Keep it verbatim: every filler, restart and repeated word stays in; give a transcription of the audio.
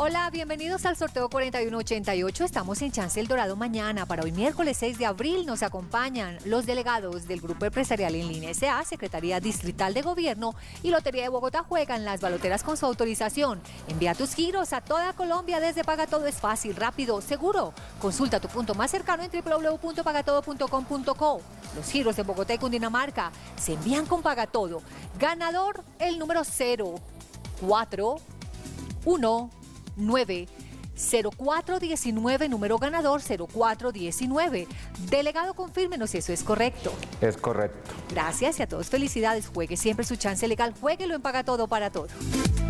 Hola, bienvenidos al sorteo cuarenta y uno ochenta y ocho. Estamos en Chance El Dorado mañana. Para hoy miércoles seis de abril nos acompañan los delegados del Grupo Empresarial en Línea S A, Secretaría Distrital de Gobierno y Lotería de Bogotá. Juegan las baloteras con su autorización. Envía tus giros a toda Colombia desde Paga Todo. Es fácil, rápido, seguro. Consulta tu punto más cercano en w w w punto pagatodo punto com punto co. Los giros de Bogotá y Cundinamarca se envían con Paga Todo. Ganador, el número cero cuatro uno nueve cero cuatro diecinueve, número ganador cero cuatro diecinueve. Delegado, confírmenos si eso es correcto. Es correcto. Gracias y a todos felicidades. Juegue siempre su chance legal. Juéguelo en Paga Todo para Todo.